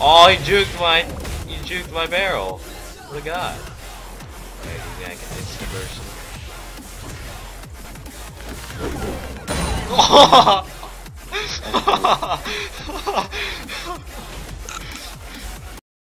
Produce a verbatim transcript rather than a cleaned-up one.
Oh, he juked my, he juked my barrel. What a god. Okay, he's gonna get instant burst.